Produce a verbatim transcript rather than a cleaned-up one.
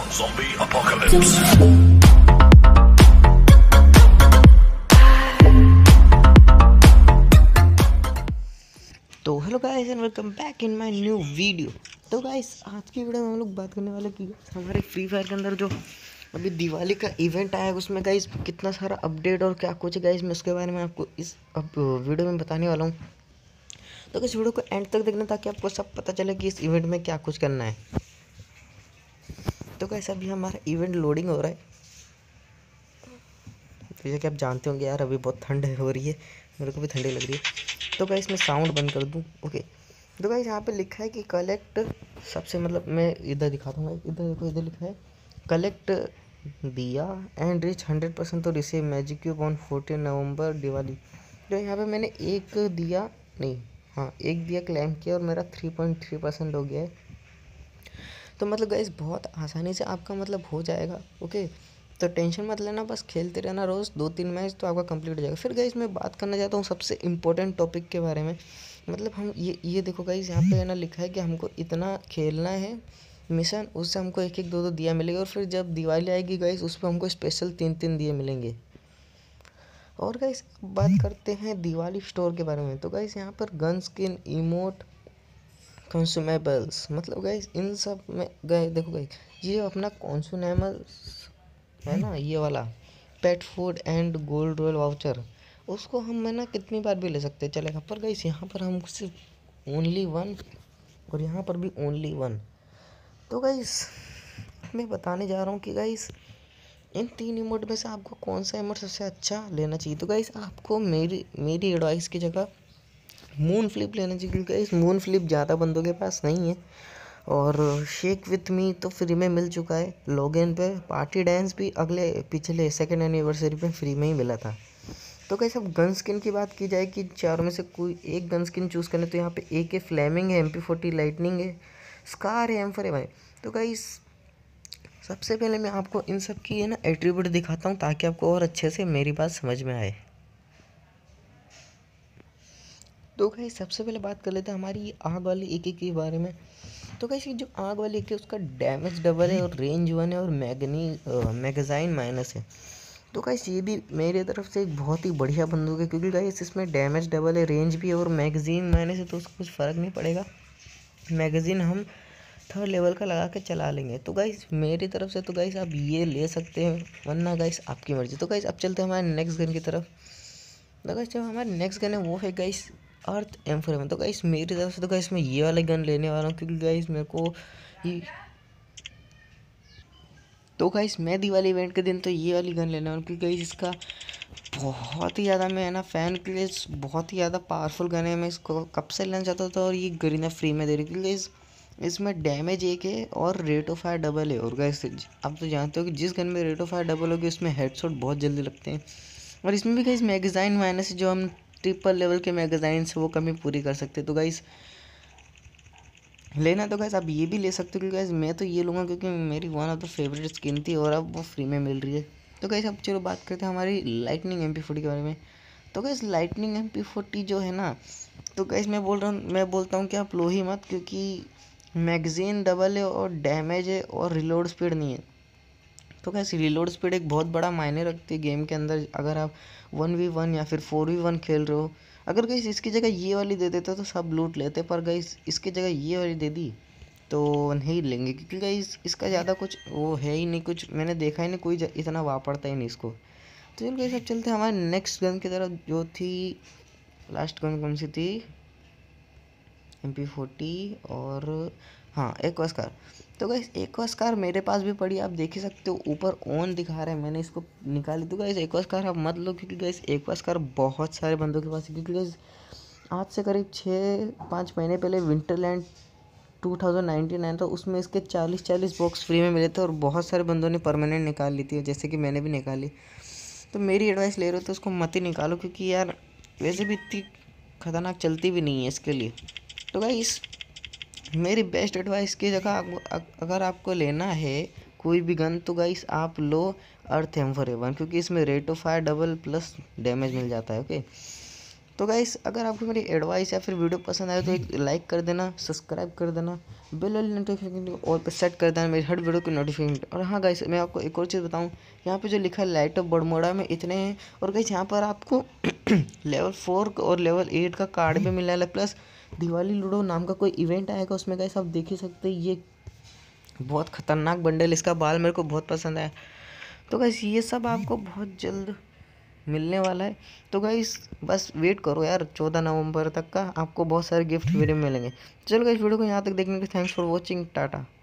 Zombie apocalypse. तो hello guys and welcome back in my new video. तो guys आज की वीडियो में हम लोग बात करने वाले कि हमारे फ्री फायर के अंदर जो अभी दिवाली का इवेंट आया है उसमें गाइस कितना सारा अपडेट और क्या कुछ गाइस मैं उसके बारे में आपको इस अब वीडियो में बताने वाला हूँ। तो इस वीडियो को एंड तक देखना ताकि आपको सब पता चले कि इस इवेंट में क्या कुछ करना है। तो गाइस अभी हमारा इवेंट लोडिंग हो रहा है। जैसे कि आप जानते होंगे यार अभी बहुत ठंड हो रही है, मेरे को भी ठंडी लग रही है। तो गाइस मैं साउंड बंद कर दूँ। ओके तो गाइस यहाँ पे लिखा है कि कलेक्ट सबसे मतलब मैं इधर दिखाता हूँ, इधर देखो, इधर लिखा है कलेक्ट दिया and reach hundred percent to receive magic cube on fourteen November Diwali. तो यहाँ पे मैंने एक दिया नहीं हाँ एक दिया क्लेम किया और मेरा थ्री पॉइंट थ्री परसेंट हो गया है। तो मतलब गाइस बहुत आसानी से आपका मतलब हो जाएगा। ओके तो टेंशन मत लेना, बस खेलते रहना रोज़ दो तीन मैच तो आपका कंप्लीट हो जाएगा। फिर गाइस मैं बात करना चाहता हूँ सबसे इम्पोर्टेंट टॉपिक के बारे में। मतलब हम ये ये देखो गाइस यहाँ पे है ना लिखा है कि हमको इतना खेलना है मिशन, उससे हमको एक एक दो दो दिया मिलेगा और फिर जब दिवाली आएगी गाइस उस पर हमको स्पेशल तीन तीन दिए मिलेंगे। और गाइस बात करते हैं दिवाली स्टोर के बारे में। तो गाइस यहाँ पर गन स्किन इमोट कंज्यूमेबल्स मतलब गाइस इन सब में गए देखो गाइस ये अपना कंज्यूमेबल्स है ना, ये वाला pet food and gold royal voucher उसको हम है ना कितनी बार भी ले सकते हैं चलेगा। पर गाइस यहाँ पर हम सिर्फ ओनली वन और यहाँ पर भी ओनली वन। तो गाइस मैं बताने जा रहा हूँ कि गाइस इन तीन इमोट में से आपको कौन सा इमोट सबसे अच्छा लेना चाहिए। तो गाइस आपको मेरी मेरी एडवाइस की जगह मून फ्लिप लेना चाहिए क्योंकि इस मून फ्लिप ज़्यादा बंदों के पास नहीं है और शेक विथ मी तो फ्री में मिल चुका है। लॉगिन पे पार्टी डांस भी अगले पिछले सेकेंड एनिवर्सरी पे फ्री में ही मिला था। तो कैसे अब गन स्किन की बात की जाए कि चारों में से कोई एक गन स्किन चूज़ करने तो यहाँ पे एक है फ्लेमिंग है, एम पी फोर्टी लाइटनिंग है, स्कार है, एम फोर है भाई। तो गाइस सबसे पहले मैं आपको इन सब की है ना एट्रीब्यूट दिखाता हूँ ताकि आपको और अच्छे से मेरी बात समझ में आए। तो गाइस सबसे पहले बात कर लेते हैं हमारी आग वाली ए के के बारे में। तो गाइस ये जो आग वाली ए के उसका डैमेज डबल है और रेंज वन है और मैगनी मैगज़ाइन माइनस है। तो गाइस ये भी मेरी तरफ से एक बहुत ही बढ़िया बंदूक है क्योंकि गाइस इसमें डैमेज डबल है, रेंज भी है और मैगज़ीन माइनस है तो उसको कुछ फ़र्क नहीं पड़ेगा। मैगज़ीन हम थर्ड लेवल का लगा के चला लेंगे। तो गाइस मेरी तरफ से तो गाइस आप ये ले सकते हैं वरना गाइस आपकी मर्ज़ी। तो गाइस अब चलते हैं हमारे नेक्स्ट गन की तरफ। तो गाइस जो हमारी नेक्स्ट गन है वो है गाइस अर्थ एम फोर। तो गाइस मेरी तरफ से तो गाइस मैं ये वाला गन लेने वाला हूँ क्योंकि गाइस मेरे को ये तो गाइस मैं दिवाली इवेंट के दिन तो ये वाली गन लेने वाला हूँ क्योंकि गाइस इसका बहुत ही ज़्यादा मैं है ना फ़ैन क्रेज, बहुत ही ज़्यादा पावरफुल गन है। मैं इसको कब से लेना चाहता था और ये गरीना फ्री में दे रही क्योंकि इस इसमें डैमेज एक है और रेट ऑफ फायर डबल है। और गाइस आप तो जानते हो कि जिस गन में रेट ऑफ फायर डबल होगी उसमें हेडशॉट बहुत जल्दी लगते हैं और इसमें भी गाइस मैगज़ाइन माइनस जो हम ट्रिपल लेवल के मैगज़ाइन से वो कमी पूरी कर सकते हैं। तो गाइस लेना तो गाइस आप ये भी ले सकते हो क्योंकि गाइस मैं तो ये लूँगा क्योंकि मेरी one of the favourite skin थी और अब वो फ्री में मिल रही है। तो गाइस अब चलो बात करते हैं हमारी लाइटनिंग एम पी फोर्टी के बारे में। तो guys lightning M P forty जो है ना, तो गाइस मैं बोल रहा हूँ मैं बोलता हूँ कि आप लो ही मत क्योंकि मैगज़ीन डबल है और डैमेज है और रिलोड स्पीड नहीं है। तो कैसे रिलोड स्पीड एक बहुत बड़ा मायने रखती है गेम के अंदर। अगर आप वन वी वन या फिर फोर वी वन खेल रहे हो, अगर गाइस इसकी जगह ये वाली दे देते तो सब लूट लेते, पर गाइस इसकी जगह ये वाली दे दी तो नहीं लेंगे क्योंकि गाइस इसका ज़्यादा कुछ वो है ही नहीं, कुछ मैंने देखा ही नहीं, कोई इतना वापरता ही नहीं इसको। तो चलो गाइस अब चलते हैं हमारे नेक्स्ट गन की तरफ जो थी लास्ट गन कौन सी थी, एम पी फोर्टी और हाँ एक्वास्कार। तो गाइस एक्वास्कार मेरे पास भी पड़ी, आप देख ही सकते हो ऊपर ऑन दिखा रहा है, मैंने इसको निकाली। तो गाइस एक्वास्कार आप मत लो क्योंकि गाइस एक्वास्कार बहुत सारे बंदों के पास है क्योंकि गाइस आज से करीब छः पाँच महीने पहले winterland two thousand ninety nine था, उसमें इसके चालीस चालीस बॉक्स फ्री में मिले थे और बहुत सारे बंदों ने परमानेंट निकाल ली थी जैसे कि मैंने भी निकाली। तो मेरी एडवाइस ले रहे हो तो उसको मत ही निकालो क्योंकि यार वैसे भी इतनी ख़तरनाक चलती भी नहीं है इसके लिए। तो गाइस मेरी बेस्ट एडवाइस की जगह अगर आपको लेना है कोई भी गन तो गाइस आप लो earth M four A one क्योंकि इसमें rate of fire double plus damage मिल जाता है। ओके तो गाइस अगर आपको मेरी एडवाइस या फिर वीडियो पसंद आए तो एक लाइक कर देना, सब्सक्राइब कर देना, बेल वाली नोटिफिकेशन और पे सेट कर देना मेरी हर वीडियो की नोटिफिकेशन। और हाँ गाइस मैं आपको एक और चीज़ बताऊँ, यहाँ पे जो लिखा है लाइट ऑफ बड़मोड़ा में इतने हैं। और गाइस यहाँ पर आपको लेवल फोर और लेवल एट का कार्ड भी मिलने वाला है, प्लस दिवाली लूडो नाम का कोई इवेंट आएगा उसमें गाइस आप देख ही सकते हैं। ये बहुत खतरनाक बंडल, इसका बाल मेरे को बहुत पसंद आया। तो गाइस ये सब आपको बहुत जल्द मिलने वाला है। तो गाइस बस वेट करो यार, चौदह नवंबर तक का आपको बहुत सारे गिफ्ट वीडियो मिलेंगे। चलो गाइस वीडियो को यहाँ तक देखने के थैंक्स फॉर वॉचिंग, टाटा।